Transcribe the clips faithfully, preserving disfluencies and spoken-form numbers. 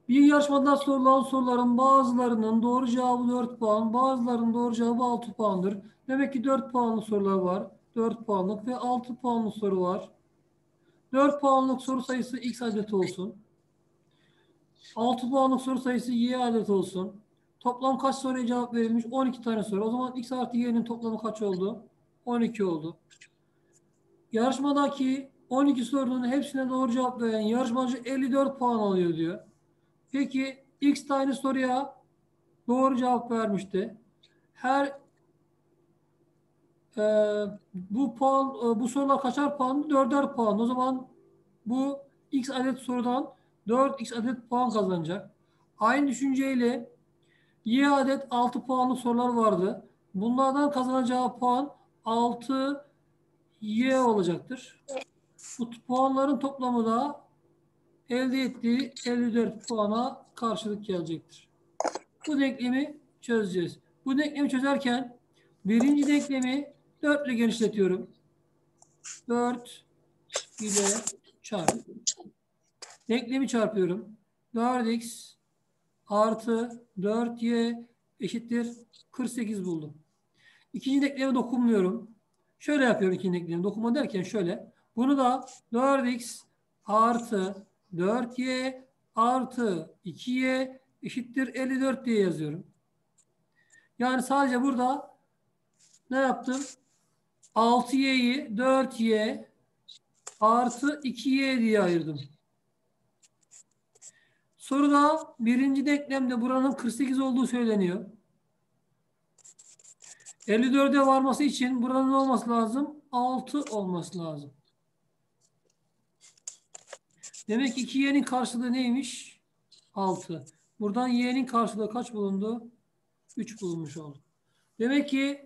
Bir yarışmada sorulan soruların bazılarının doğru cevabı dört puan, bazılarının doğru cevabı altı puandır. Demek ki dört puanlı sorular var. dört puanlık ve altı puanlı soru var. dört puanlık soru sayısı x adet olsun. altı puanlık soru sayısı y adet olsun. Toplam kaç soruya cevap verilmiş? on iki tane soru. O zaman x artı y'nin toplamı kaç oldu? on iki oldu. Yarışmadaki on iki sorunun hepsine doğru cevap veren yarışmacı elli dört puan alıyor diyor. Peki x tane soruya doğru cevap vermişti. Her e, bu puan e, bu sorular kaçar puan? dörder puan. O zaman bu x adet sorudan dört x adet puan kazanacak. Aynı düşünceyle y adet altı puanlık sorular vardı. Bunlardan kazanacağı puan altı y olacaktır. Bu puanların toplamı da elde ettiği elli dört puana karşılık gelecektir. Bu denklemi çözeceğiz. Bu denklemi çözerken birinci denklemi dört ile genişletiyorum. dört ile çarp. Denklemi çarpıyorum. dört x artı dört y eşittir kırk sekiz buldum. İkinci denkleme dokunmuyorum. Şöyle yapıyorum ikinci denklemi. Dokunma derken şöyle. Bunu da dört x artı dört y artı iki y eşittir elli dört diye yazıyorum. Yani sadece burada ne yaptım? altı y'yi dört y artı iki y diye ayırdım. Soruda birinci denklemde buranın kırk sekiz olduğu söyleniyor. elli dörde varması için buranın ne olması lazım? altı olması lazım. Demek ki iki y'nin karşılığı neymiş? altı. Buradan y'nin karşılığı kaç bulundu? üç bulunmuş oldu. Demek ki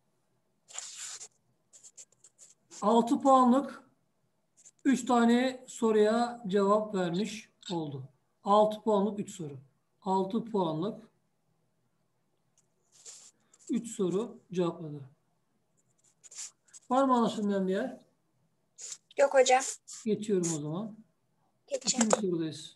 altı puanlık üç tane soruya cevap vermiş oldu. altı puanlık üç soru. altı puanlık üç soru cevapladı. Var mı anlaşılmayan bir yer? Yok hocam. Geçiyorum o zaman. Geçin. İkinci sorudayız.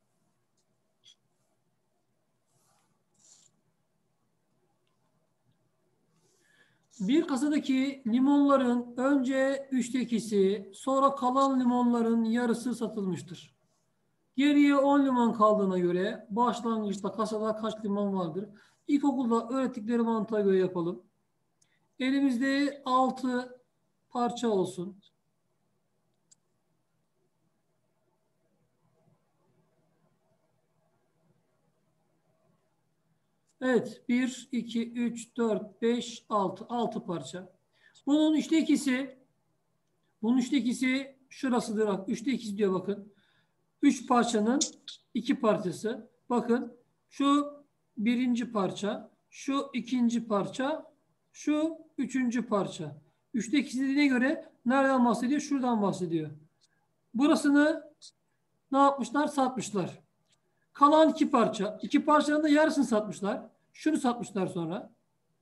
Bir kasadaki limonların önce üçte ikisi, sonra kalan limonların yarısı satılmıştır. Geriye on limon kaldığına göre başlangıçta kasada kaç limon vardır? İlkokulda öğrettikleri mantığa göre yapalım. Elimizde altı parça olsun. Evet. bir, iki, üç, dört, beş, altı. altı parça. Bunun üçte ikisi bunun üçte ikisi şurasıdır. Bak, üçte ikisi diyor bakın. üç parçanın iki parçası. Bakın şu birinci parça, şu ikinci parça, şu üçüncü parça. üçte ikisi dediğine göre nereden bahsediyor? Şuradan bahsediyor. Burasını ne yapmışlar? Satmışlar. Kalan iki parça. İki parçanın da yarısını satmışlar. Şunu satmışlar sonra.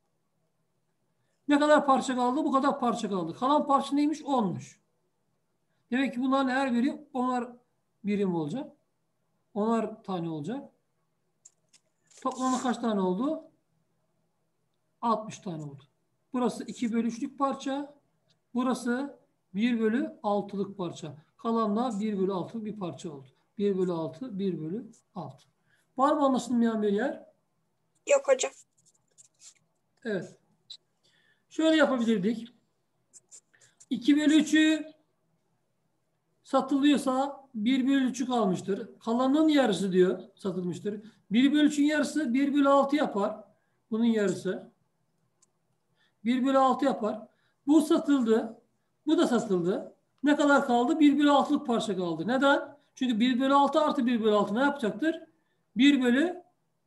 Ne kadar parça kaldı? Bu kadar parça kaldı. Kalan parça neymiş? onmuş. Demek ki bunların her biri onar birim olacak. Onar tane olacak. Toplamda kaç tane oldu? altmış tane oldu. Burası iki bölü üçlük parça. Burası bir bölü altılık parça. Kalan da bir bölü altılık bir parça oldu. bir bölü altı, bir bölü altı. Var mı anlaşılmayan bir yer? Yok hocam. Evet. Şöyle yapabilirdik. iki bölü üçü satılıyorsa bir bölü üçü kalmıştır. Kalanın yarısı diyor satılmıştır. bir bölü üçün yarısı bir bölü altı yapar. Bunun yarısı. bir bölü altı yapar. Bu satıldı. Bu da satıldı. Ne kadar kaldı? bir bölü altılık parça kaldı. Neden? Çünkü bir bölü altı artı bir bölü altı ne yapacaktır? bir bölü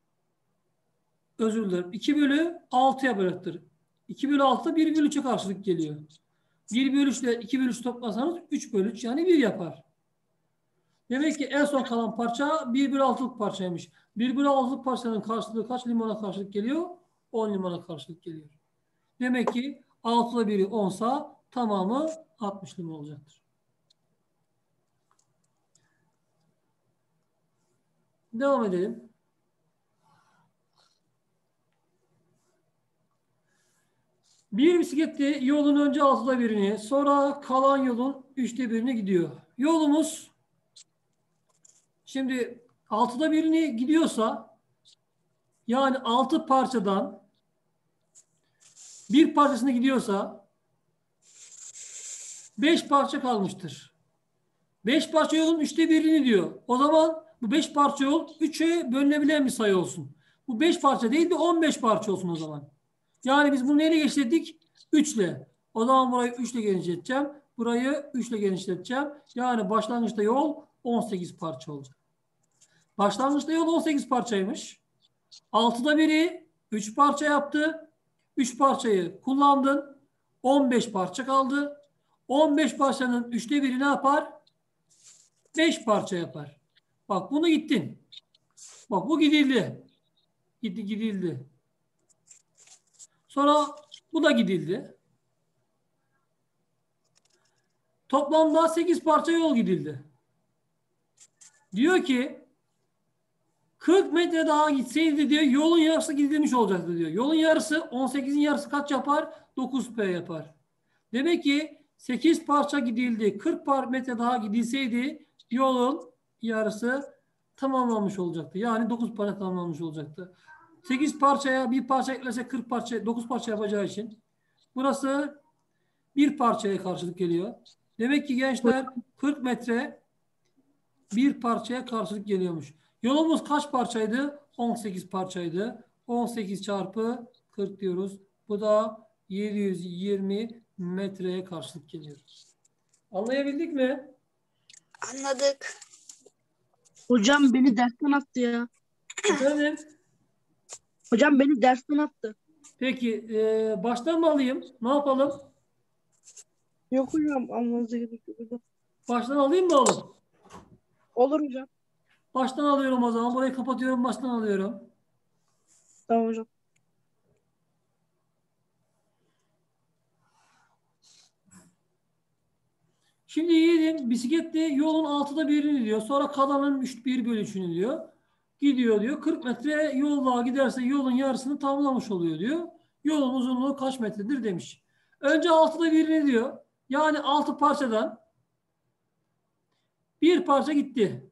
özür dilerim. iki bölü altıya bıraktır. iki bölü altı bir bölü üçe karşılık geliyor. bir bölü üç ile iki bölü üç toplasanız üç bölü üç yani bir yapar. Demek ki en son kalan parça bir bölü altılık parçaymış. bir bölü altılık parçanın karşılığı kaç limona karşılık geliyor? on limona karşılık geliyor. Demek ki altıda biri onsa tamamı altmış limon olacaktır. Devam edelim. Bir bisikletli yolun önce altıda birini, sonra kalan yolun üçte birini gidiyor. Yolumuz şimdi altıda birini gidiyorsa, yani altı parçadan bir parçasını gidiyorsa beş parça kalmıştır. beş parça yolun üçte birini diyor. O zaman bu beş parça yol üçe bölünebilen bir sayı olsun. Bu beş parça değil de on beş parça olsun o zaman. Yani biz bunu neyle genişlettik? üç ile. O zaman burayı üç ile genişleteceğim. Burayı üç ile genişleteceğim. Yani başlangıçta yol on sekiz parça olacak. Başlangıçta yol on sekiz parçaymış. altıda biri üç parça yaptı. üç parçayı kullandın. on beş parça kaldı. on beş parçanın üçte biri ne yapar? beş parça yapar. Bak bunu gittin. Bak bu gidildi. Gitti gidildi. Sonra bu da gidildi. Toplamda sekiz parça yol gidildi. Diyor ki kırk metre daha gitseydi diyor yolun yarısı gidilmiş olacaktı diyor. Yolun yarısı on sekizin yarısı kaç yapar? dokuz P yapar. Demek ki sekiz parça gidildi. kırk metre daha gidilseydi yolun yarısı tamamlanmış olacaktı. Yani dokuz parça tamamlanmış olacaktı. sekiz parçaya bir parça eklese kırk parça, dokuz parça yapacağı için burası bir parçaya karşılık geliyor. Demek ki gençler kırk metre bir parçaya karşılık geliyormuş. Yolumuz kaç parçaydı? on sekiz parçaydı. on sekiz çarpı kırk diyoruz. Bu da yedi yüz yirmi metreye karşılık geliyor. Anlayabildik mi? Anladık. Hocam beni dersten attı ya. Efendim? Hocam beni dersten attı. Peki e, baştan mı alayım? Ne yapalım? Yok hocam almanıza gerek yok hocam. Baştan alayım mı oğlum? Olur hocam. Baştan alıyorum o zaman. Burayı kapatıyorum. Baştan alıyorum. Tamam hocam. Şimdi yiğidim bisikletle yolun altıda birini diyor. Sonra kalanın üç, bir bölü üçünü diyor. Gidiyor diyor. kırk metre yol daha giderse yolun yarısını tamamlamış oluyor diyor. Yolun uzunluğu kaç metredir demiş. Önce altıda birini diyor. Yani altı parçadan bir parça gitti.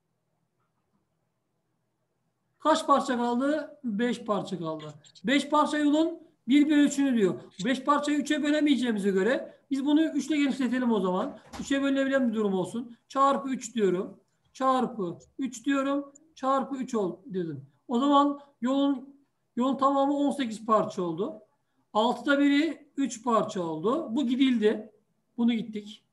Kaç parça kaldı? beş parça kaldı. beş parça yolun bir bölü üçünü diyor. beş parçayı üçe bölemeyeceğimize göre biz bunu üç ile genişletelim o zaman. üçe bölünebilen bir durum olsun. Çarpı üç diyorum. Çarpı üç diyorum. Çarpı üç ol dedim. O zaman yolun yolun tamamı on sekiz parça oldu. altıda biri üç parça oldu. Bu gidildi. Bunu gittik.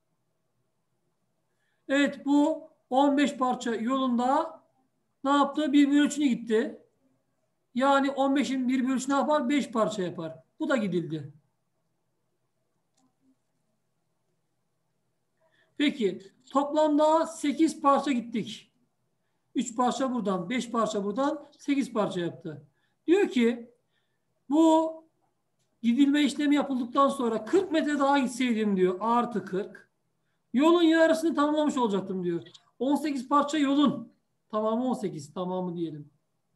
Evet bu on beş parça yolunda ne yaptı? bir bölü üçüne gitti. Yani on beşin bir bölü üç ne yapar? beş parça yapar. Bu da gidildi. Peki toplamda sekiz parça gittik. üç parça buradan, beş parça buradan, sekiz parça yaptı. Diyor ki bu gidilme işlemi yapıldıktan sonra kırk metre daha gitseydim diyor. Artı kırk. Yolun yarısını tamamlamış olacaktım diyor. on sekiz parça yolun. Tamamı on sekiz. Tamamı diyelim.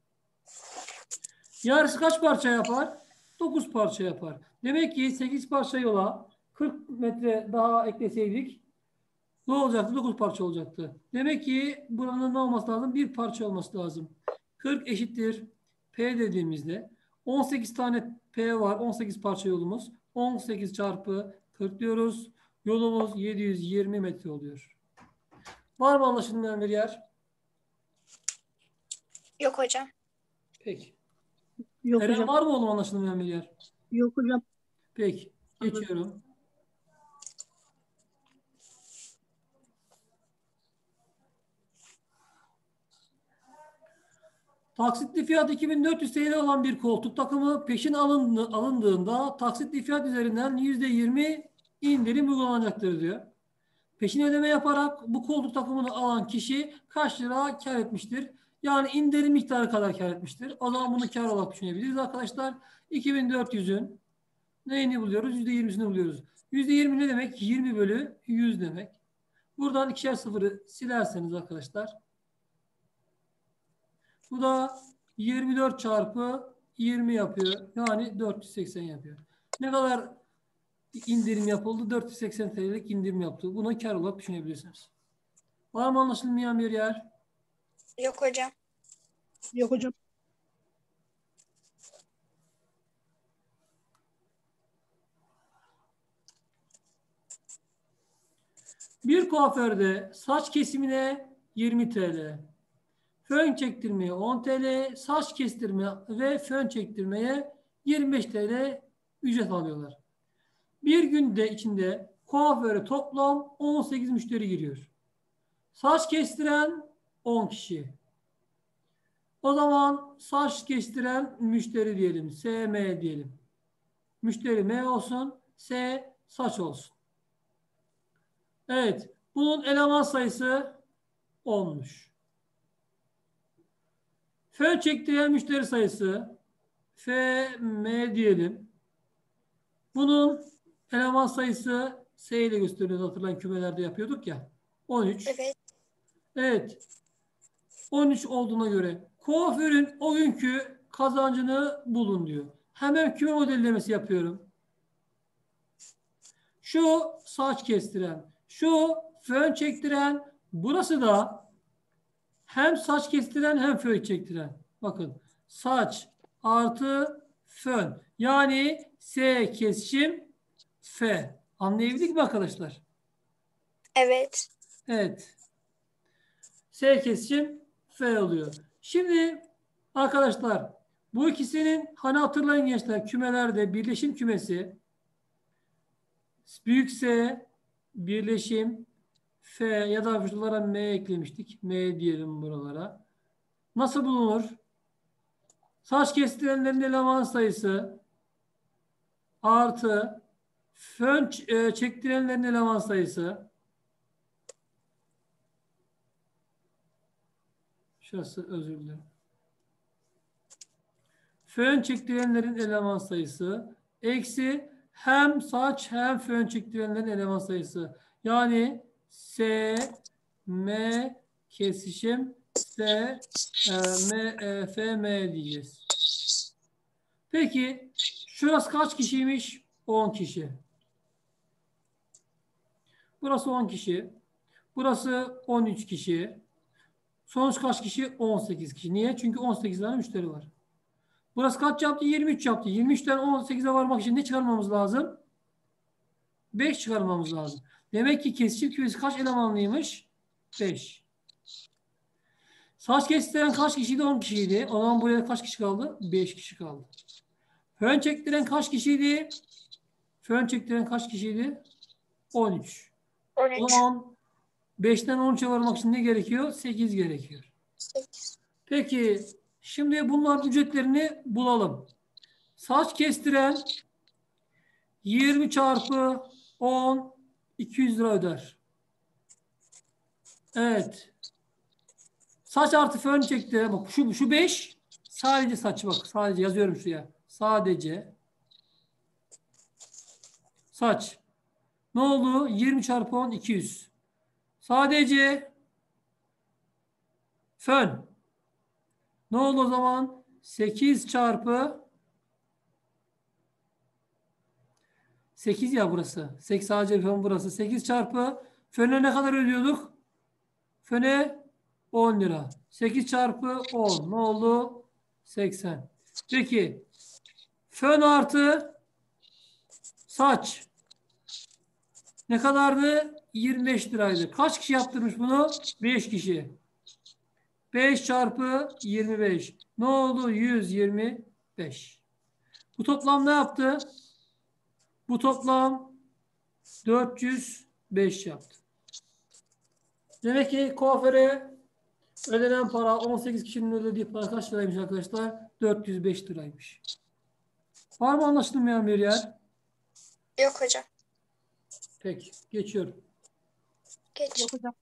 Yarısı kaç parça yapar? dokuz parça yapar. Demek ki sekiz parça yola kırk metre daha ekleseydik ne olacaktı? dokuz parça olacaktı. Demek ki buranın ne olması lazım? Bir parça olması lazım. kırk eşittir P dediğimizde on sekiz tane P var. on sekiz parça yolumuz. on sekiz çarpı kırk diyoruz. Yolumuz yedi yüz yirmi metre oluyor. Var mı anlaşılmayan bir yer? Yok hocam. Peki. Yok Eren hocam. var mı oğlum anlaşılmayan bir yer? Yok hocam. Peki. Geçiyorum. Taksitli fiyat iki bin dört yüz T L olan bir koltuk takımı peşin alındı, alındığında taksitli fiyat üzerinden yüzde yirmi indirim uygulanacaktır diyor. Peşin ödeme yaparak bu koltuk takımını alan kişi kaç lira kar etmiştir? Yani indirim miktarı kadar kar etmiştir. O zaman bunu kar olarak düşünebiliriz arkadaşlar. iki bin dört yüzün neyini buluyoruz? yüzde yirmisini buluyoruz. yüzde yirmi ne demek? yirmi bölü yüz demek. Buradan ikişer sıfırı silerseniz arkadaşlar Bu da yirmi dört çarpı yirmi yapıyor. Yani dört yüz seksen yapıyor. Ne kadar indirim yapıldı? dört yüz seksen T L'lik indirim yaptı. Bunu kar olarak düşünebilirsiniz. Var mı anlaşılmayan bir yer? Yok hocam. Yok hocam. Bir kuaförde saç kesimine yirmi T L, fön çektirmeye on T L, saç kestirme ve fön çektirmeye yirmi beş T L ücret alıyorlar. Bir günde içinde kuaföre toplam on sekiz müşteri giriyor. Saç kestiren on kişi. O zaman saç kestiren müşteri diyelim. S M diyelim. Müşteri M olsun. S saç olsun. Evet. Bunun eleman sayısı onmuş. Fön çektiren müşteri sayısı F M diyelim. Bunun eleman sayısı S ile gösteriyoruz. Hatırlayın kümelerde yapıyorduk ya. on üç. Evet. Evet. on üç olduğuna göre kuaförün o günkü kazancını bulun diyor. Hemen küme modellemesi yapıyorum. Şu saç kestiren, şu fön çektiren, burası da hem saç kestiren hem fön çektiren. Bakın saç artı fön. Yani S kesişim F. Anlayabildik mi arkadaşlar? Evet. Evet. S kesişim F oluyor. Şimdi arkadaşlar bu ikisinin hani hatırlayın gençler kümelerde birleşim kümesi büyük S birleşim F ya da şuralara M eklemiştik. M diyelim buralara. Nasıl bulunur? Saç kestirenlerin eleman sayısı artı fön e, çektirenlerin eleman sayısı. Şurası özür dilerim. Fön çektirenlerin eleman sayısı eksi hem saç hem fön çektirenlerin eleman sayısı. Yani S, M kesişim S, e, M, e, F, M diyeceğiz. Peki şurası kaç kişiymiş? on kişi. Burası on kişi. Burası on üç kişi. Sonuç kaç kişi? on sekiz kişi. Niye? Çünkü on sekiz tane müşteri var. Burası kaç yaptı? yirmi üç yaptı. yirmi üçten on sekize varmak için ne çıkarmamız lazım? beş çıkarmamız lazım. Demek ki kesişim kümesi kaç elemanlıymış? beş. Saç kestiren kaç kişiydi? on kişiydi. O zaman buraya kaç kişi kaldı? beş kişi kaldı. Fön çektiren kaç kişiydi? Fön çektiren kaç kişiydi? on üç. O on üç. zaman beşten on üçe varmak için ne gerekiyor? sekiz gerekiyor. sekiz. Peki şimdi bunların ücretlerini bulalım. Saç kestiren yirmi çarpı on iki yüz lira öder. Evet. Saç artı fön çekti. Bak şu şu beş sadece saç bak. Sadece yazıyorum şuraya. Sadece saç. Ne oldu? yirmi çarpı on iki yüz. Sadece fön. Ne oldu o zaman? sekiz çarpı sekiz ya burası. sekiz sadece fön burası. sekiz çarpı föne ne kadar ödüyorduk? Föne on lira. sekiz çarpı on ne oldu? seksen. Peki fön artı saç ne kadardı? yirmi beş liraydı. Kaç kişi yaptırmış bunu? beş kişi. beş çarpı yirmi beş. Ne oldu? yüz yirmi beş. Bu toplam ne yaptı? Bu toplam dört yüz beş yaptı. Demek ki kuaföre ödenen para on sekiz kişinin ödediği para kaç liraymış arkadaşlar? dört yüz beş liraymış. Var mı anlaşılmayan bir yer? Yok hocam. Peki. Geçiyorum. Geç. Yok hocam.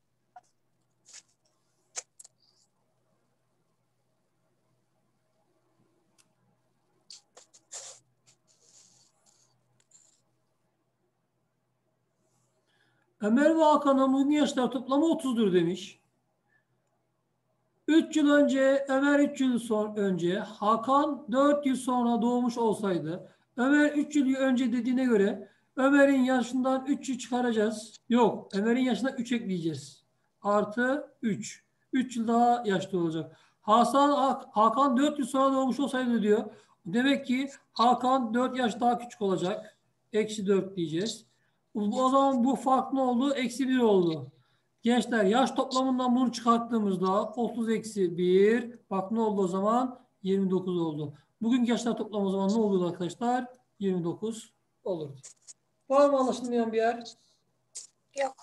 Ömer ve Hakan'ın uygun yaşlar toplamı otuzdur demiş. üç yıl önce, Ömer üç yıl son önce, Hakan dört yıl sonra doğmuş olsaydı, Ömer üç yıl önce dediğine göre Ömer'in yaşından üç yıl çıkaracağız. Yok, Ömer'in yaşına üç ekleyeceğiz. Artı üç. üç yıl daha yaşlı olacak. Hasan, Hakan dört yıl sonra doğmuş olsaydı diyor. Demek ki Hakan dört yaş daha küçük olacak. Eksi dört diyeceğiz. O zaman bu fark ne oldu? Eksi bir oldu. Gençler yaş toplamından bunu çıkarttığımızda otuz eksi bir. Bak ne oldu o zaman? yirmi dokuz oldu. Bugünkü yaşlar toplamı o zaman ne oluyor arkadaşlar? yirmi dokuz olur. Var mı anlaşılmayan bir yer? Yok.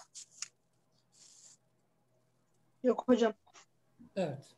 Yok hocam. Evet.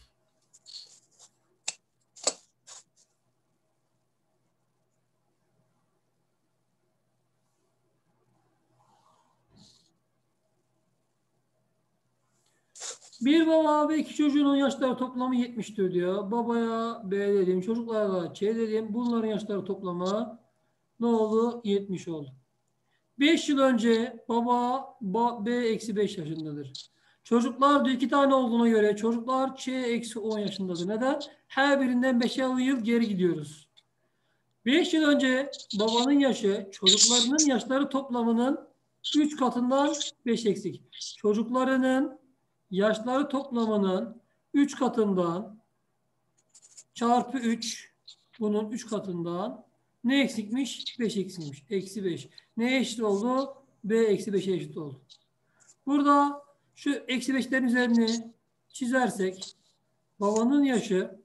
Bir baba ve iki çocuğun yaşları toplamı yetmiştir diyor. Babaya B dedim, çocuklara da C dedim. Bunların yaşları toplamı ne oldu? yetmiş oldu. beş yıl önce baba B eksi beş yaşındadır. Çocuklar diyor iki tane olduğuna göre çocuklar Ç eksi on yaşındadır. Neden? Her birinden beşer yıl geri gidiyoruz. beş yıl önce babanın yaşı çocuklarının yaşları toplamının üç katından beş eksik. Çocuklarının yaşları toplamının üç katından çarpı üç, bunun üç katından ne eksikmiş? beş eksikmiş. Eksi beş. Neye eşit oldu? B eksi beşe eşit oldu. Burada şu eksi beşlerin üzerini çizersek babanın yaşı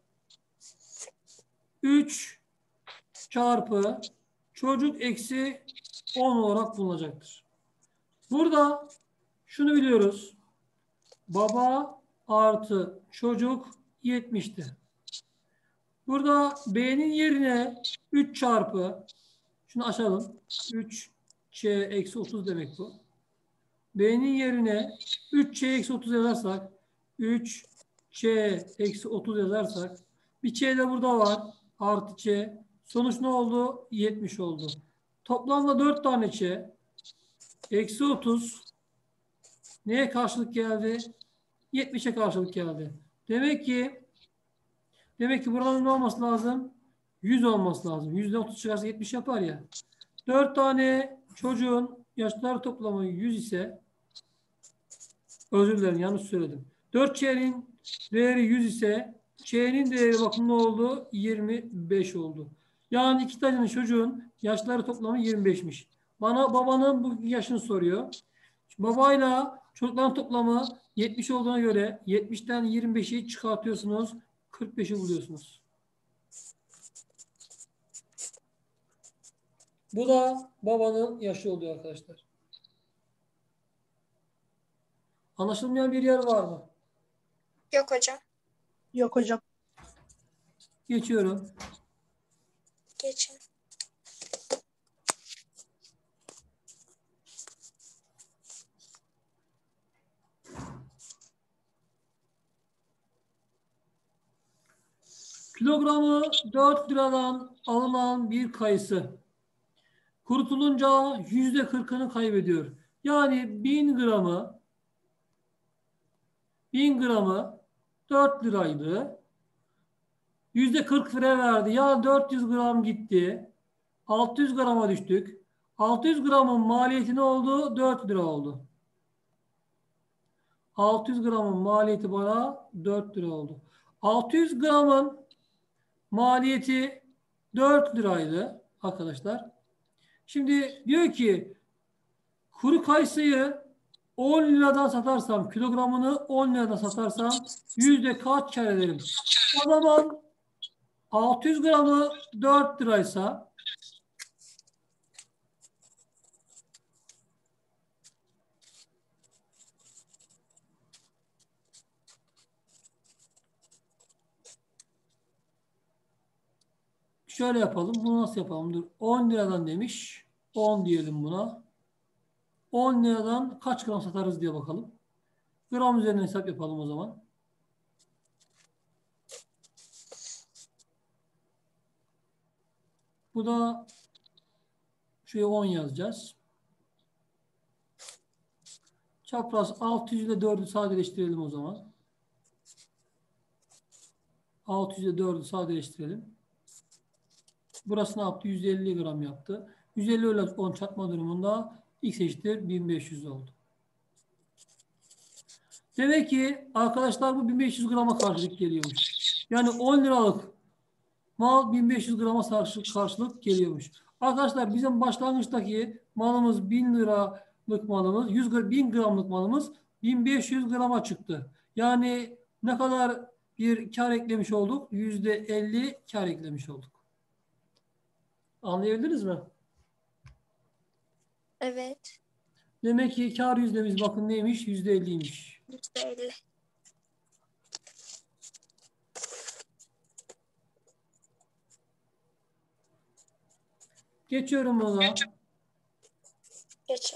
üç çarpı çocuk eksi on olarak bulunacaktır. Burada şunu biliyoruz. Baba artı çocuk yetmişti. Burada B'nin yerine üç çarpı, şunu açalım. üç Ç eksi otuz demek bu. B'nin yerine üç Ç eksi otuz yazarsak, üç Ç eksi otuz yazarsak, bir Ç de burada var. Artı Ç. Sonuç ne oldu? yetmiş oldu. Toplamda dört tane Ç. Eksi otuz. Neye karşılık geldi? yetmişe karşılık geldi. Demek ki demek ki buranın ne olması lazım? yüz olması lazım. yüzden otuz çıkarsa yetmiş yapar ya. dört tane çocuğun yaşları toplamı yüz ise, özür dilerim yanlış söyledim. dört Ç'nin değeri yüz ise Ç'nin değeri bakın ne oldu? yirmi beş oldu. Yani iki tane çocuğun yaşları toplamı yirmi beşmiş. Bana babanın bu yaşını soruyor. Babayla çocukların toplamı yetmiş olduğuna göre yetmişten yirmi beşi çıkartıyorsunuz. kırk beşi buluyorsunuz. Bu da babanın yaşı oluyor arkadaşlar. Anlaşılmayan bir yer var mı? Yok hocam. Yok hocam. Geçiyorum. Geçin. Kilogramı dört liradan alınan bir kayısı kurutulunca yüzde kırkını kaybediyor. Yani bin gramı bin gramı dört liraydı. yüzde kırk lira verdi. Ya dört yüz gram gitti. altı yüz grama düştük. altı yüz gramın maliyeti ne oldu? dört lira oldu. altı yüz gramın maliyeti bana dört lira oldu. altı yüz gramın maliyeti dört liraydı arkadaşlar. Şimdi diyor ki kuru kayısıyı on liradan satarsam, kilogramını on liradan satarsam yüzde kaç kar ederim? O zaman altı yüz gramı dört liraysa şöyle yapalım. Bunu nasıl yapalım? Dur. on liradan demiş. on diyelim buna. on liradan kaç gram satarız diye bakalım. Gram üzerinden hesap yapalım o zaman. Bu da şuraya on yazacağız. Çapraz altı yüz ile dördü sadeleştirelim o zaman. altı yüzde dördü sadeleştirelim. Burası ne yaptı? yüz elli gram yaptı. yüz elli ile on çarpma durumunda x eşittir bin beş yüz oldu. Demek ki arkadaşlar bu bin beş yüz grama karşılık geliyormuş. Yani on liralık mal bin beş yüz grama karşılık, karşılık geliyormuş. Arkadaşlar bizim başlangıçtaki malımız bin liralık malımız, yüz bin gramlık malımız bin beş yüz grama çıktı. Yani ne kadar bir kar eklemiş olduk? yüzde elli kar eklemiş olduk. Anlayabildiniz mi? Evet. Demek ki kar yüzdemiz bakın neymiş? yüzde elliymiş. yüzde elli. Geçiyorum ona. Geçin.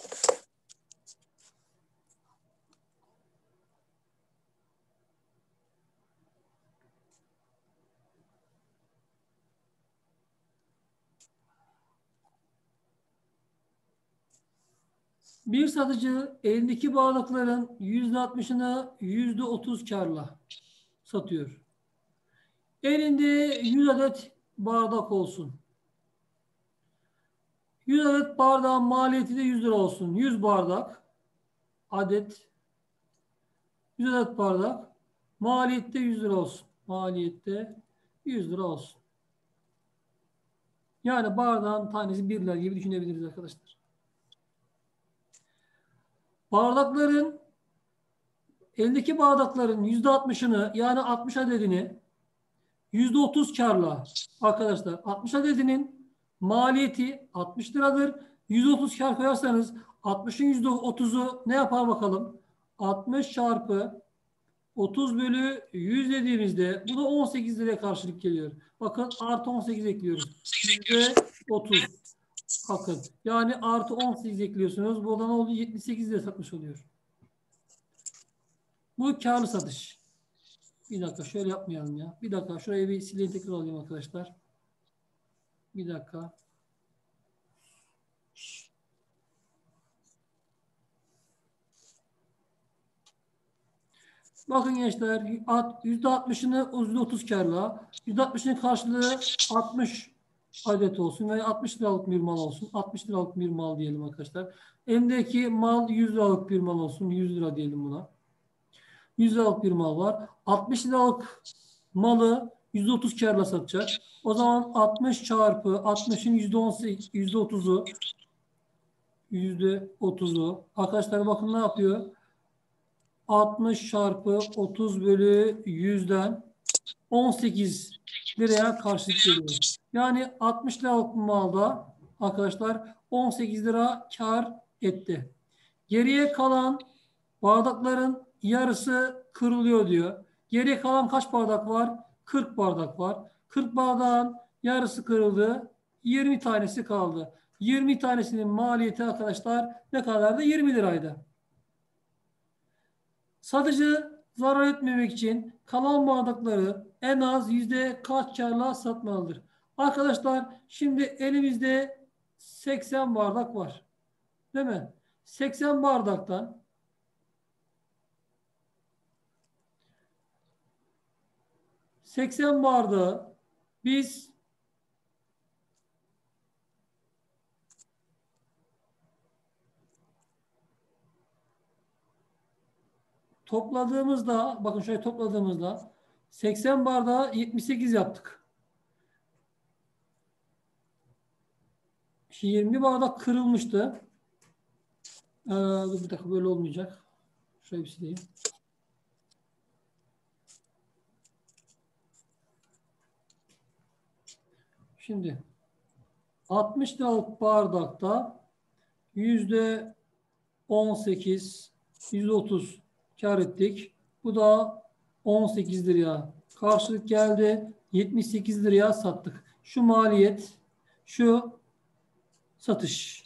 Bir satıcı elindeki bardakların yüzde altmışını yüzde otuz karla satıyor. Elinde yüz adet bardak olsun. yüz adet bardağın maliyeti de yüz lira olsun. yüz bardak adet yüz adet bardak maliyette yüz lira olsun. Maliyette yüz lira olsun. Yani bardağın tanesi bir lira gibi düşünebiliriz arkadaşlar. Bardakların eldeki bardakların yüzde altmışını yani altmış adedini yüzde otuz karla arkadaşlar altmış adedinin maliyeti altmış liradır. yüzde otuz kar koyarsanız altmışın yüzde otuzu ne yapar bakalım? altmış çarpı otuz bölü yüz dediğimizde bu da on sekiz liraya karşılık geliyor. Bakın artı on sekiz ekliyoruz. yüzde otuz. Bakın yani artı on sekiz ekliyorsunuz. Bu da ne oldu? yetmiş sekiz liraya satmış oluyor. Bu karlı satış. Bir dakika şöyle yapmayalım ya. Bir dakika şurayı bir sileyim tekrar alayım arkadaşlar. Bir dakika. Bakın gençler yüzde altmışını yüzde otuz karla yüzde altmışının karşılığı altmış adet olsun veya altmış liralık bir mal olsun. altmış liralık bir mal diyelim arkadaşlar. Elimdeki mal yüz liralık bir mal olsun. yüz lira diyelim buna. yüz liralık bir mal var. altmış liralık malı yüzde otuz karla satacak. O zaman altmış çarpı altmışın yüzde on sekiz, yüzde otuzu yüzde otuzu. Arkadaşlar bakın ne yapıyor? altmış çarpı otuz bölü yüzden on sekiz liraya karşılık geliyor. Yani altmış liralık malda arkadaşlar on sekiz lira kar etti. Geriye kalan bardakların yarısı kırılıyor diyor. Geriye kalan kaç bardak var? kırk bardak var. kırk bardağın yarısı kırıldı. yirmi tanesi kaldı. yirmi tanesinin maliyeti arkadaşlar ne kadardı? yirmi liraydı. Satıcı zarar etmemek için kalan bardakları en az yüzde kaç karla satmalıdır? Arkadaşlar şimdi elimizde seksen bardak var. Değil mi? seksen bardaktan seksen bardağı biz topladığımızda bakın şöyle topladığımızda seksen bardağı yetmiş sekiz yaptık. yirmi bardak kırılmıştı. Ee, bir dakika böyle olmayacak. Şöyle bir sileyim. Şimdi altmış liralık bardakta yüzde on sekiz, yüzde otuz kar ettik. Bu da on sekiz liraya karşılık geldi. yetmiş sekiz liraya sattık. Şu maliyet, şu satış.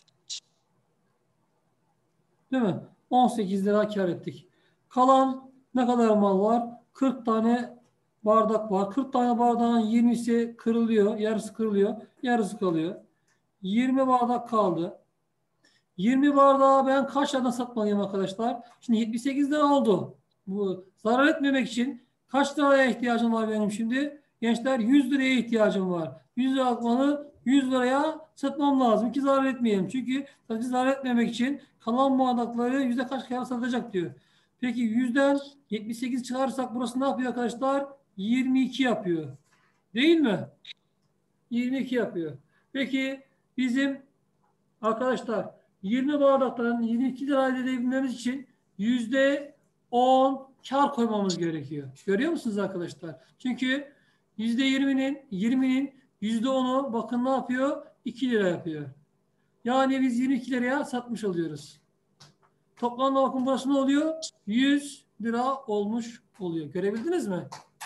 Değil mi? on sekiz lira kar ettik. Kalan ne kadar mal var? kırk tane bardak var. kırk tane bardağın yirmisi kırılıyor. Yarısı kırılıyor. Yarısı kalıyor. yirmi bardak kaldı. yirmi bardağı ben kaç liradan satmalıyım arkadaşlar? Şimdi yetmiş sekiz lira oldu. Bu zarar etmemek için Kaç liraya ihtiyacım var benim şimdi? Gençler yüz liraya ihtiyacım var. yüz lira akmanı yüz liraya satmam lazım ki zarar etmeyelim. Çünkü tabii zarar etmemek için kalan bardakları yüzde kaç kere satacak diyor. Peki yüzden yetmiş sekiz çıkarırsak burası ne yapıyor arkadaşlar? yirmi iki yapıyor. Değil mi? yirmi iki yapıyor. Peki bizim arkadaşlar yirmi bardaktan yirmi iki lira elde edebilmemiz için yüzde on kar koymamız gerekiyor. Görüyor musunuz arkadaşlar? Çünkü yüzde yirminin yirminin yüzde onu bakın ne yapıyor? iki lira yapıyor. Yani biz yirmi iki liraya satmış oluyoruz. Toplamda bakın burası ne oluyor? yüz lira olmuş oluyor. Görebildiniz mi?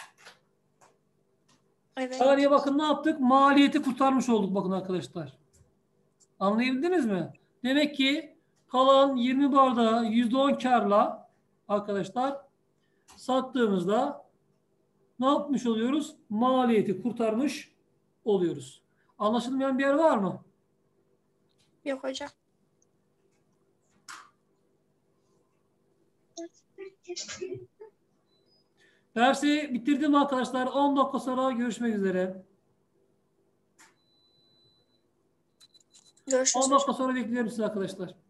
Evet. Yani bakın ne yaptık? Maliyeti kurtarmış olduk bakın arkadaşlar. Anlayabildiniz mi? Demek ki kalan yirmi bardağı yüzde on karla arkadaşlar sattığımızda ne yapmış oluyoruz? Maliyeti kurtarmış oluyoruz. Anlaşılmayan bir yer var mı? Yok hocam. Dersi bitirdim arkadaşlar. on dakika sonra görüşmek üzere. Görüşürüz on dakika hocam. sonra bekliyorum sizi arkadaşlar.